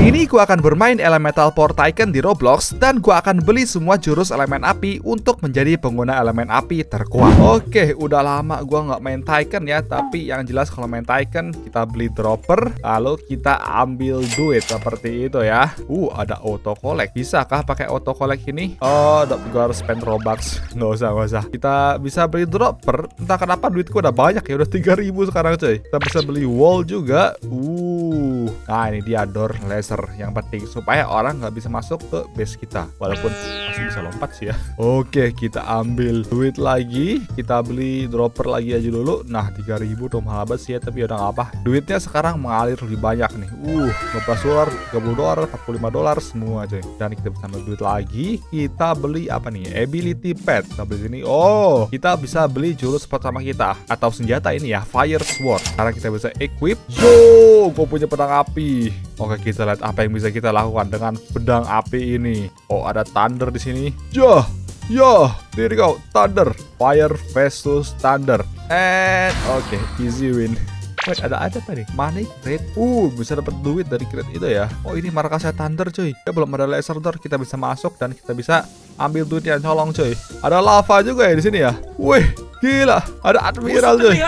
Kali ini gue akan bermain Elemental Power Tycoon di Roblox dan gue akan beli semua jurus elemen api untuk menjadi pengguna elemen api terkuat. Oke, udah lama gue nggak main Tycoon ya, tapi yang jelas kalau main Tycoon kita beli dropper, lalu kita ambil duit seperti itu ya. Ada auto collect. Bisakah pakai auto collect ini? Oh, gue harus spend Robux. Nggak usah. Kita bisa beli dropper. Entah kenapa duit gue udah banyak ya, udah 3.000 sekarang coy. Kita bisa beli wall juga. Nah ini dia door laser yang penting supaya orang nggak bisa masuk ke base kita, walaupun masih bisa lompat sih ya. Oke, kita ambil duit lagi, kita beli dropper lagi aja dulu. Nah 3.000 tuh mahal banget sih ya, tapi udah nggak apa, duitnya sekarang mengalir lebih banyak nih. 15 dolar, 30 dolar, 45 dolar semua coy. Dan kita bisa ambil duit lagi, kita beli apa nih, ability pet. Kita beli sini. Kita bisa beli jurus pertama kita atau senjata ini ya, fire sword. Sekarang kita bisa equip. Gue punya pedang api. Oke, kita lihat apa yang bisa kita lakukan dengan pedang api ini. Ada thunder di sini. Here we go, thunder, fire versus thunder. And oke, easy win. Wait, ada apa nih? Money crate. Bisa dapat duit dari crate itu ya. Ini markasnya thunder cuy. Ya belum ada laser door, kita bisa masuk dan kita bisa ambil duitnya colong cuy. Ada lava juga ya di sini ya. Wih, gila. Ada admiral cuy.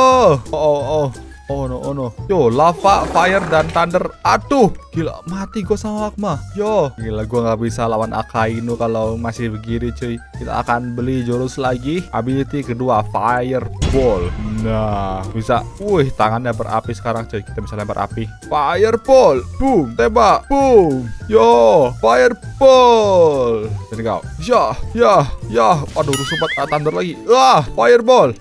Oh no. Yo, lava, fire, dan thunder. Aduh, gila, mati gue sama magma. Gila, gue nggak bisa lawan Akainu kalau masih begini cuy. Kita akan beli jurus lagi. Ability kedua, fireball. Nah, bisa. Tangannya berapi sekarang cuy. Kita bisa lempar api. Fireball, boom, tembak, boom. Fireball. Jadi kau. Aduh, rusuh banget. Thunder lagi. Fireball.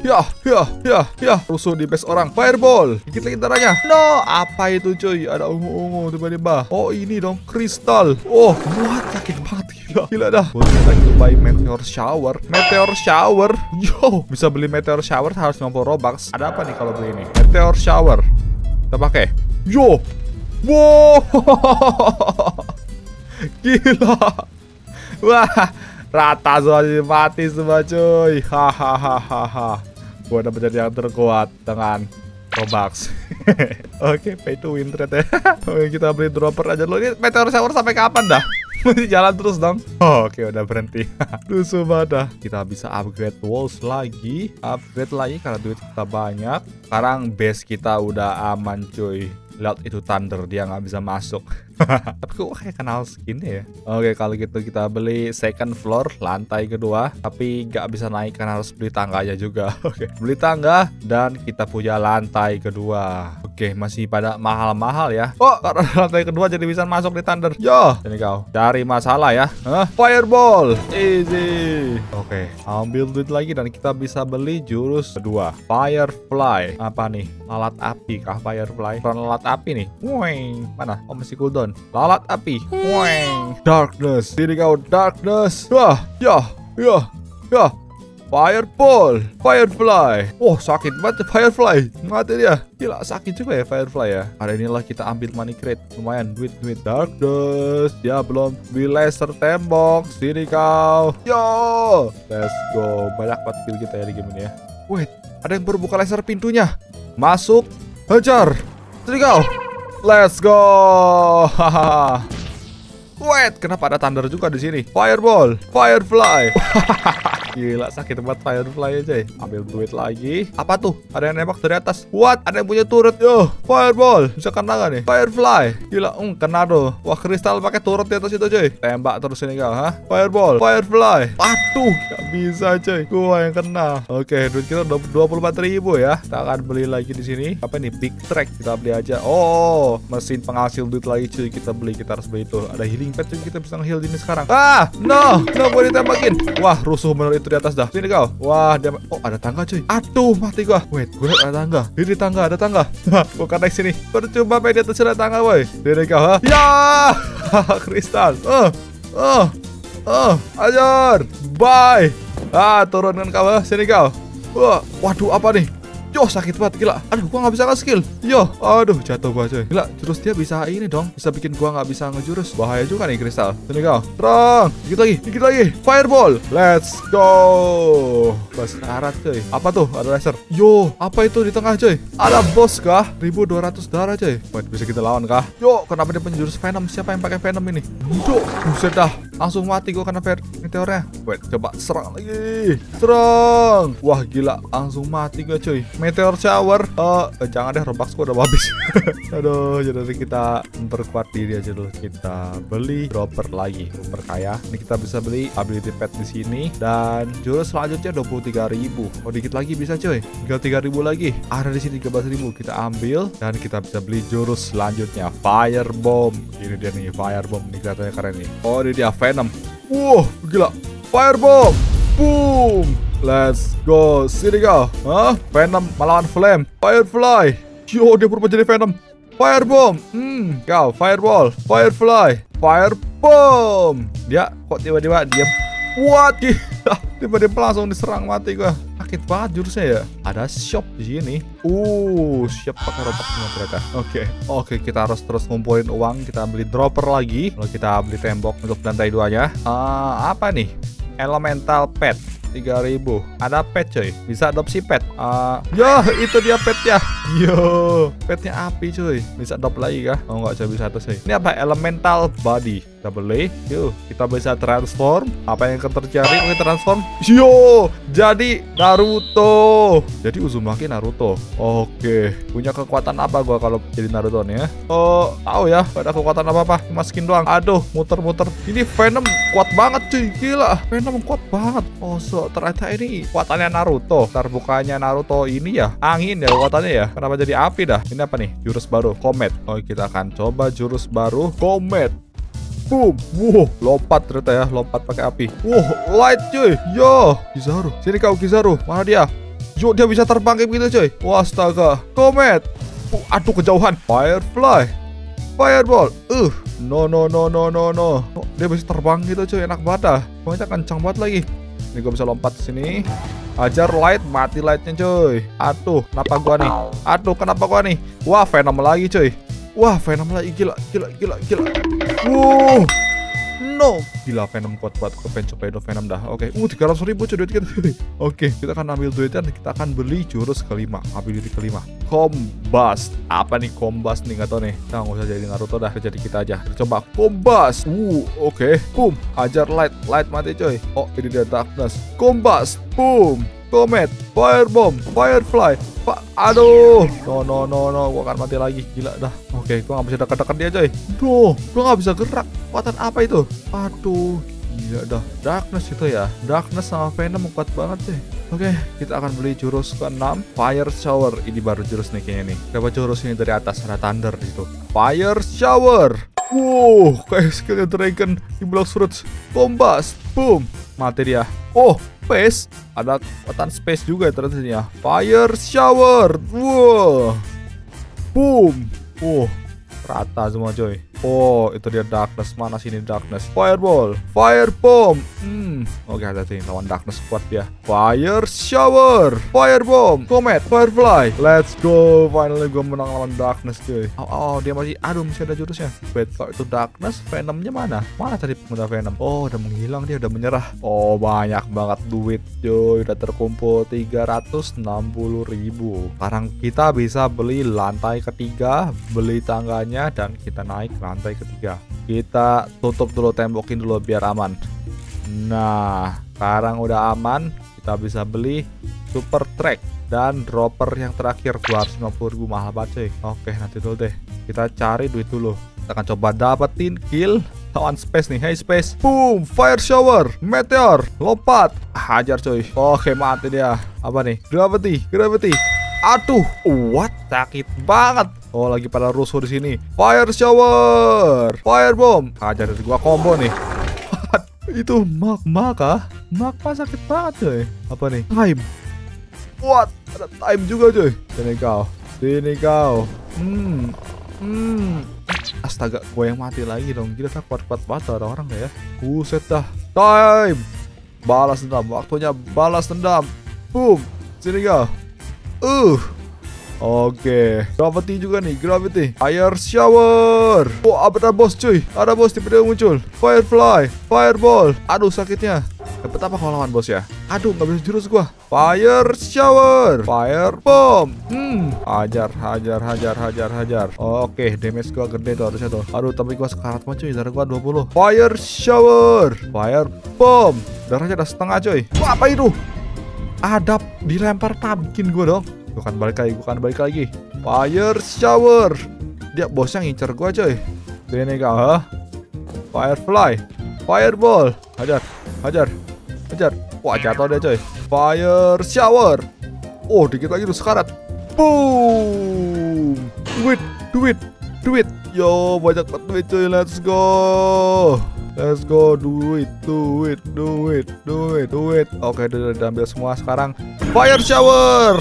Rusuh di base orang. Fireball. Dikit lagi darahnya. No, apa itu cuy? Ada ungu-ungu tiba-tiba. Ini dong, kristal. What? Sakit banget, gila dah. Kita buy meteor shower. Bisa beli meteor shower harus 50 Robux. Ada apa nih kalau beli ini? Meteor shower. Kita pakai. Wow. Gila. Wah, rata semua, mati semua cuy. Hahaha. Gua udah menjadi yang terkuat dengan Robux. Oke, pay to win ternyata. Kita beli dropper aja dulu. Ini meteor shower sampai kapan dah? Masih jalan terus dong. Oke, udah berhenti. Rusuh banget. Kita bisa upgrade walls lagi. Karena duit kita banyak. Sekarang base kita udah aman cuy. Lihat itu thunder, dia nggak bisa masuk. Tapi kok kayak kenal skinnya ya. Oke, kalau gitu kita beli second floor, lantai kedua. Tapi nggak bisa naik karena harus beli tangganya juga. Oke, beli tangga dan kita punya lantai kedua. Oke, masih pada mahal-mahal ya. Karena lantai kedua jadi bisa masuk di thunder. Ini kau cari masalah ya. Fireball, easy. Oke, ambil duit lagi dan kita bisa beli jurus kedua, firefly. Apa nih? Lalat api kah firefly? Lalat api nih. Mana? Masih cooldown. Lalat api. Darkness. Diri kau, darkness. Fireball, firefly. Sakit banget firefly. Mati dia. Gila, sakit juga ya firefly ya. Hari inilah kita ambil money crate. Lumayan duit. Darkness. Dia belum beli laser tembok. Sini kau. Let's go. Banyak banget kill kita ya di game ini ya. Wait, ada yang baru buka laser pintunya. Masuk. Hajar. Sini kau. Let's go. Wait, kenapa ada thunder juga di sini? Fireball, firefly. Gila, sakit banget firefly aja. Ambil duit lagi. Apa tuh? Ada yang nembak dari atas. What? Ada yang punya turret. Fireball. Bisa kena gak nih? Firefly. Gila, kena tuh. Wah, kristal pakai turret di atas itu cuy. Tembak terus ini kau, Fireball, firefly. Aduh, gak bisa cuy. Gua yang kena. Oke, duit kita udah 24.000 ya. Kita akan beli lagi di sini. Apa nih? Big track. Kita beli aja. Mesin penghasil duit lagi cuy. Kita harus beli itu. Ada healing pet cuy. Kita bisa nge-heal ini sekarang. No, gue ditembakin. Wah, rusuh bener itu di atas dah. Sini kau. Wah, dia ada tangga cuy. Aduh, mati gua. Wait, gue liat ada tangga. Ini tangga, ada tangga. Bukan naik sini. Percuma main di atas ada tangga, woi. Sini kau, kristal. Ajar. Bye. Turunkan kau, sini kau. Waduh, apa nih? Yo, sakit banget, gila. Aduh, gua nggak bisa nge-skill. Yo, aduh, jatuh gua coy. Gila, jurus dia bisa ini dong. Bisa bikin gua nggak bisa ngejurus. Bahaya juga nih kristal. Sini kau. Terang. Dikit lagi. Fireball. Let's go. Bersyarat coy. Apa tuh? Ada laser. Yo, apa itu di tengah coy? Ada bos kah? 1200 darah coy. Wait, bisa kita lawan kah? Yo, kenapa dia penjurus Venom? Siapa yang pakai Venom ini? Yo, buset dah. Langsung mati gua karena meteornya. Wait, coba serang lagi. Serang. Wah, gila. Langsung mati gua coy. Meteor shower. Jangan deh, Robuxku udah habis. Aduh, jadi kita memperkuat diri aja dulu. Kita beli dropper lagi, memperkaya. Ini kita bisa beli ability pet di sini dan jurus selanjutnya 23.000. Oh, dikit lagi bisa coy. Tinggal 3.000 lagi. Ada di sini 13.000. Kita ambil dan kita bisa beli jurus selanjutnya, Fire Bomb. Ini dia nih, Fire Bomb. Ini kelihatannya keren nih. Oh, ini dia Venom. Wow, gila. Fire Bomb. Boom. Let's go. Sini kau. Hah? Venom melawan Flame. Firefly. Yo, dia berubah jadi Venom. Firebomb. Kau. Fireball. Firefly. Firebomb. Dia kok tiba-tiba diam. What? Tiba-tiba langsung diserang, mati gua. Sakit banget jurusnya ya. Ada shop di sini. Siap pakai Robux semua ternyata. Oke, kita harus terus ngumpulin uang. Kita beli dropper lagi. Lalu kita beli tembok untuk lantai 2-nya. Apa nih? Elemental pet 3.000. Ada pet coy. Bisa adopsi pet. Ya, itu dia petnya. Yo, petnya api coy. Bisa adopt lagi kah? Oh, nggak coy, bisa atas coy. Ini apa? Elemental body. Kita beli. Yuk, kita bisa transform. Apa yang akan terjadi kalau kita transform? Yo, jadi Naruto. Jadi Uzumaki Naruto. Oke, punya kekuatan apa gua kalau jadi Naruto nih ya? Tahu ya, gak ada kekuatan apa-apa. Cuma skin doang. Aduh, muter-muter. Ini Venom kuat banget cuy. Gila, Venom kuat banget. Ternyata ini kekuatannya Naruto. Ntar bukannya Naruto ini ya angin ya kekuatannya ya. Kenapa jadi api dah? Ini apa nih? Jurus baru, Comet. Kita akan coba jurus baru, Comet. Boom. Wow, lompat ternyata ya. Lompat pakai api. Light cuy. Yo, Kizaru. Sini kau, Kizaru. Mana dia? Yo, dia bisa terbang kayak gitu cuy. Wah, astaga. Comet. Aduh, kejauhan. Firefly. Fireball. No. Dia bisa terbang gitu cuy. Enak banget dah. Pokoknya kencang banget lagi. Ini gue bisa lompat sini. Ajar light, mati lightnya cuy. Aduh, kenapa gua nih? Wah, Venom lagi cuy. Wah, Venom lagi. Gila. No. Gila, Venom kuat banget. Gue pengen cobain Venom dah. 300.000 cuy duit kita. Kita akan ambil duitnya dan kita akan beli jurus kelima. Ability kelima, Combust. Apa nih Combust nih? Gak tau nih. Nah, nggak usah jadi Naruto dah. Jadi kita aja. Kita coba Combust. Boom. Ajar light. Light mati coy. Ini dia darkness. Combust. Boom. Comet. Firebomb. Firefly. Aduh. No. Gua akan mati lagi. Gila dah. Gua nggak bisa dekat-dekat dia coy. Duh, gua nggak bisa gerak. Kekuatan apa itu? Aduh. Gila dah. Darkness itu ya. Darkness sama Venom kuat banget sih. Kita akan beli jurus ke-6, Fire Shower. Ini baru jurus nih kayaknya nih. Coba jurus ini dari atas, ada thunder gitu. Fire Shower. Kayak skillnya Dragon di Blox Fruits. Combust. Boom. Mati dia. Space. Ada kekuatan space juga ternyata ya. Fire Shower. Boom. Rata semua coy. Itu dia darkness. Mana sini darkness? Fireball. Firebomb. Hati-hati lawan darkness kuat dia. Fire Shower. Firebomb. Comet. Firefly. Let's go. Finally gue menang lawan darkness cuy. Dia masih ada jurusnya. Wait, kalau itu darkness, Venomnya mana? Mana tadi pengguna Venom? Udah menghilang, dia udah menyerah. Banyak banget duit cuy. Udah terkumpul 360.000. Sekarang kita bisa beli lantai ketiga, beli tangganya, dan kita naik lantai ketiga. Kita tutup dulu, tembokin dulu biar aman. Nah, sekarang udah aman. Kita bisa beli super track dan dropper yang terakhir 250.000, mahal banget cuy. Nanti dulu deh. Kita cari duit dulu. Kita akan coba dapetin kill lawan space nih. Hey space. Boom. Fire Shower. Meteor. Lompat. Hajar coy. Mati dia. Apa nih? Gravity. Aduh, what? Sakit banget. Lagi pada rusuh di sini. Fire Shower. Firebomb. Hajar dari gua combo nih. Itu magma kah? Magma sakit banget coy. Apa nih? Time. What? Ada time juga coy. Sini kau. Astaga, gue yang mati lagi dong. Gila, kuat-kuat banget orang-orang ya. Buset dah. Time. Balas dendam. Waktunya balas dendam. Boom. Sini kau. Oke, gravity juga nih, gravity. Fire shower. Oh, ada bos cuy. Ada bos tiba-tiba muncul. Firefly, fireball. Aduh, sakitnya. Dapat apa kalau lawan bos ya? Aduh, nggak bisa jurus gua. Fire shower, fire bomb. Hajar. Oke, damage gua gede tuh harusnya tuh. Aduh, tapi gua sekarat banget cuy. Darah gua 20. Fire shower, fire bomb. Darahnya udah setengah cuy. Wah, apa itu? Ada dilempar pumpkin gua dong. Bukan balik lagi. Fire shower. Dia bosnya ngincer gua coy. Ini kau, Firefly, fireball. Hajar. Wah, jatuh dia coy. Fire shower. Oh, dikit lagi tuh sekarat. Boom. Duit. Yo, banyak banget duit coy. Let's go, do it. Oke, udah ambil semua sekarang. Fire shower.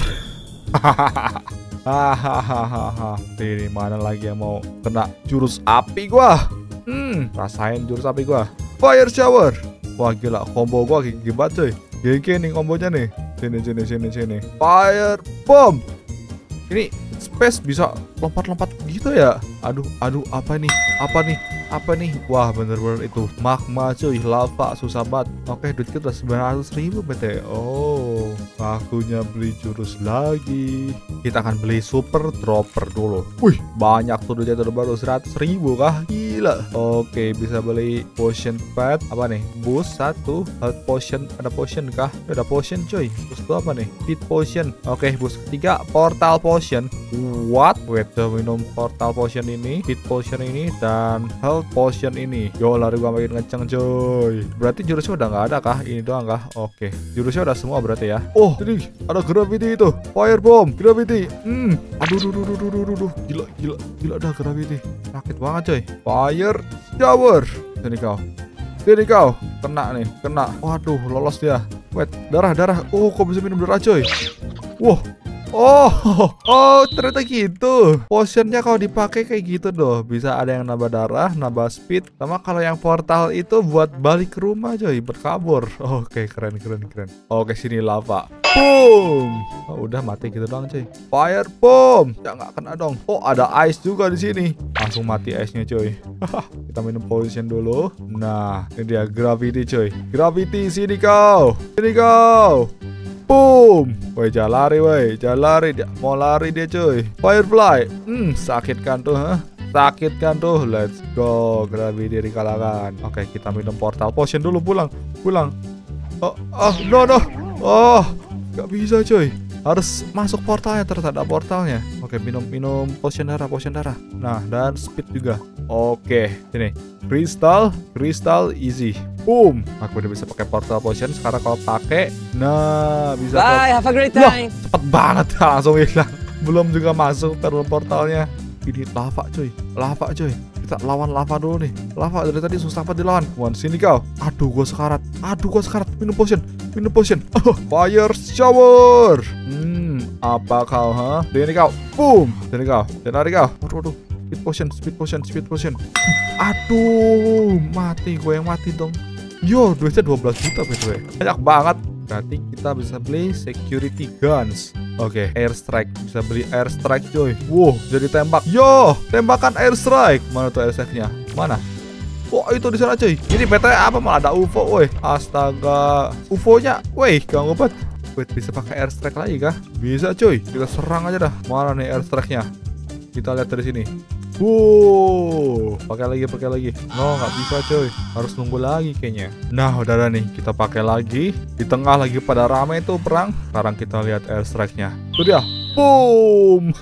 Hahaha. Ini mana lagi yang mau kena jurus api gua? Rasain jurus api gua. Fire shower. Wah, gila, combo gua gigi banget coy. Gigi nih kombonya nih. Sini. Fire bomb. Ini space bisa lompat-lompat gitu ya? Aduh, apa nih? Wah, bener-bener itu magma cuy, lava, susah banget. Oke, duit kita 900.000 BT. Oh, waktunya beli jurus lagi. Kita akan beli super dropper dulu. Wih, banyak tuh duitnya tuh, baru 100.000 kah? Gila. Oke, bisa beli potion pad. Apa nih? Boost 1, health potion. Ada potion kah? Ada potion cuy. Terus itu apa nih? Speed potion. Oke, boost ketiga, portal potion. What? Wait, minum portal potion ini, speed potion ini, dan health potion ini. Yo, lari gua makin kenceng coy. Berarti jurusnya udah nggak ada kah? Ini doang kah? Oke, jurusnya udah semua berarti ya. Oh, ini ada gravity itu. Fire bomb, gravity. Aduh. Gila dah gravity. Sakit banget coy. Fire shower. Sini kau. Kena. Waduh, lolos dia. Wait, darah. Oh, kok bisa minum darah coy? Wow. Oh, ternyata gitu. Potionnya kalau dipakai kayak gitu doh. Bisa ada yang nambah darah, nambah speed. Sama kalau yang portal itu buat balik ke rumah coy, berkabur. Oke, keren. Oke, sini lava. Boom. Oh, udah mati gitu doang coy. Fire bomb. Ya nggak kena dong. Oh, ada ice juga di sini. Langsung mati ice-nya coy. Kita minum potion dulu. Nah, ini dia gravity coy. Gravity, sini kau. Boom. Woi, jangan lari dia. Mau lari dia coy. Firefly. Sakit kan tuh, let's go. Gravity dikalahkan. Oke, kita minum portal potion dulu. Pulang. No. Oh, gak bisa coy. Harus masuk portalnya, terus ada portalnya. Oke, minum potion darah. Nah, dan speed juga. Oke, sini. Crystal easy. Boom. Aku udah bisa pakai portal potion. Sekarang kalau pakai, nah bisa. Bye, have a great time. Cepet banget, langsung hilang. Belum juga masuk ke portalnya. Ini lava coy. Kita lawan lava dulu nih. Lava dari tadi susah banget dilawan. Sini kau. Aduh, gua sekarat. Minum potion. Fire shower. Apa kau, Sini kau. Boom. Sini kau. Lari kau. Waduh. Speed potion. Aduh, mati. Gue yang mati dong. Yo, duitnya 12 juta btw. Banyak banget. Berarti kita bisa beli security guns. Oke, airstrike. Bisa beli airstrike coy. Wow, jadi tembak. Yo, tembakan airstrike. Mana tuh airstrike-nya? Mana? Oh, itu di sana coy. Ini PT apa, malah ada UFO, woi. Astaga. UFO-nya, woi, ganggu banget. Wait, bisa pakai airstrike lagi kah? Bisa coy. Kita serang aja dah. Mana nih airstrike-nya? Kita lihat dari sini. Pakai lagi. No, nggak bisa coy. Harus nunggu lagi kayaknya. Nah, udah nih. Kita pakai lagi. Di tengah lagi pada rame itu perang. Sekarang kita lihat airstrike-nya. Itu dia. Boom.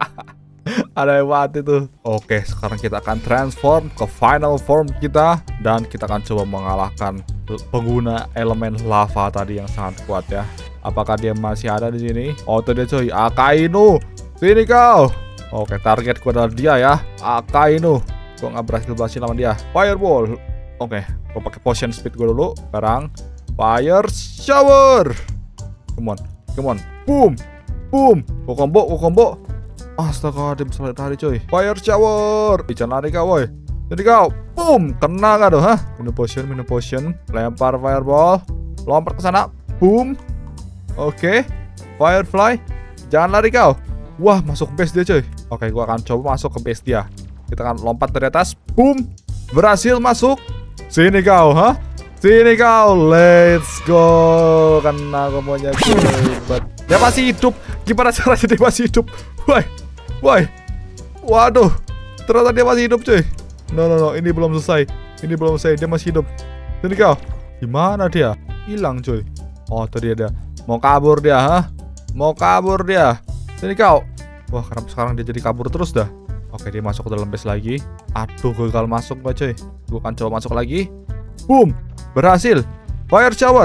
Ada yang mati tuh. Oke, sekarang kita akan transform ke final form kita. Dan kita akan coba mengalahkan pengguna elemen lava tadi yang sangat kuat ya. Apakah dia masih ada di sini? Oh, itu dia coy. Akainu. Sini kau. Oke, targetku adalah dia ya. Akainu. Gue nggak berhasil lawan dia. Fireball. Oke, gue pakai potion speed gue dulu. Sekarang fire shower. Come on. Boom. Gue combo. Astaga, dia bisa lari coy. Fire shower. Jangan lari kau, woi. Jadi kau. Boom. Kena gak tuh, Minum potion. Lempar fireball. Lompat ke sana. Boom. Oke. Firefly. Jangan lari kau. Wah, masuk base dia coy. Oke, gua akan coba masuk ke base dia. Kita akan lompat dari atas. Boom. Berhasil masuk. Sini kau, ha? Sini kau. Let's go. Karena aku maunya hebat. Dia masih hidup. Gimana caranya dia masih hidup? Woi. Woi. Waduh. Ternyata dia masih hidup cuy. No. Ini belum selesai. Ini belum selesai. Dia masih hidup. Sini kau. Gimana dia? Hilang cuy. Oh, tadi ada. Mau kabur dia, ha? Mau kabur dia. Sini kau. Wah, karena sekarang dia jadi kabur terus dah. Oke, dia masuk ke dalam base lagi. Aduh, gagal masuk gak cuy. Gue akan coba masuk lagi. Boom. Berhasil. Fire shower.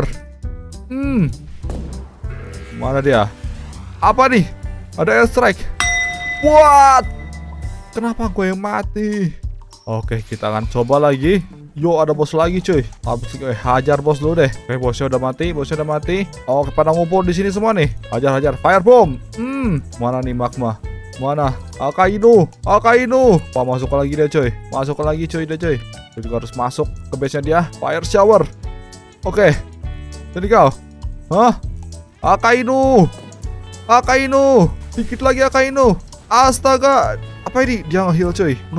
Mana dia? Apa nih? Ada airstrike. What? Kenapa gue yang mati? Oke, kita akan coba lagi. Yo, ada bos lagi cuy. Habis hajar bos dulu deh. Oke, bosnya udah mati. Oke, pada ngumpul di sini semua nih. Hajar. Fire bomb. Mana nih magma? Mana? Akainu. Wah, masuk lagi dia cuy. Dia cuy. Gue juga harus masuk ke base-nya dia. Fire shower. Oke. Jadi kau. Hah? Akainu. Dikit lagi Akainu. Astaga. Apa ini? Dia nge-heal cuy. No.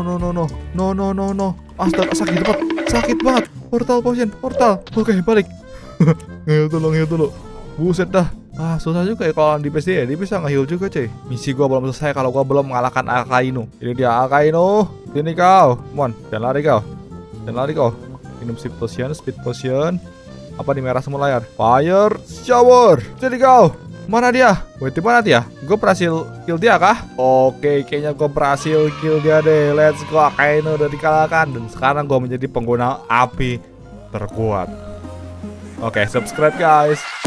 Astaga, sakit banget. Portal potion. Oke, balik. Nge-heal dulu. Buset dah. Susah juga ya kalau di PC ya. Dia bisa nge-heal juga cuy. Misi gua belum selesai kalau gua belum mengalahkan Akainu. Ini dia Akainu. Sini kau. Mon, jangan lari kau. Minum speed potion. Apa di merah semua layar? Fire shower. Jadi kau. Mana dia? Wait, mana dia? Gue berhasil kill dia kah? Oke, kayaknya gue berhasil kill dia deh. Let's go. Akainu udah dikalahkan. Dan sekarang gue menjadi pengguna api terkuat. Oke, subscribe guys.